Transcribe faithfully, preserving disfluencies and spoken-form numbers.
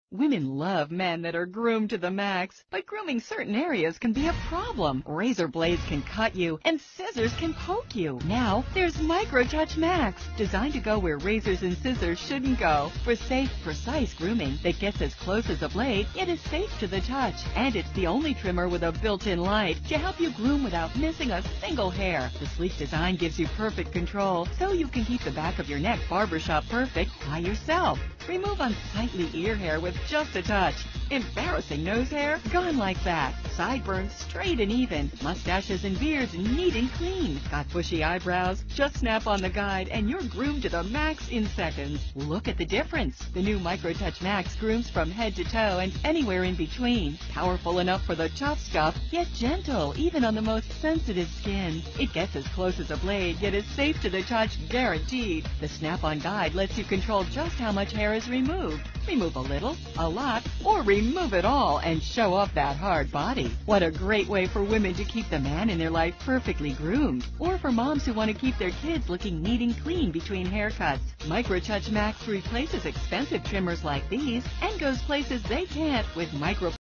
Women love men that are groomed to the max, but grooming certain areas can be a problem. Razor blades can cut you, and scissors can poke you. Now, there's Microtouch Max, designed to go where razors and scissors shouldn't go. For safe, precise grooming that gets as close as a blade, yet is safe to the touch. And it's the only trimmer with a built-in light to help you groom without missing a single hair. The sleek design gives you perfect control, so you can keep the back of your neck barbershop perfect by yourself. Remove unsightly ear hair with just a touch. Embarrassing nose hair, gone like that. Sideburns straight and even. Mustaches and beards neat and clean. Got bushy eyebrows? Just snap on the guide and you're groomed to the max in seconds. Look at the difference. The new Microtouch Max grooms from head to toe and anywhere in between. Powerful enough for the tough stuff, yet gentle even on the most sensitive skin. It gets as close as a blade, yet is safe to the touch, guaranteed. The snap-on guide lets you control just how much hair is removed. Remove a little, a lot, or remove it all and show off that hard body. What a great way for women to keep the man in their life perfectly groomed. Or for moms who want to keep their kids looking neat and clean between haircuts. Microtouch Max replaces expensive trimmers like these and goes places they can't with micro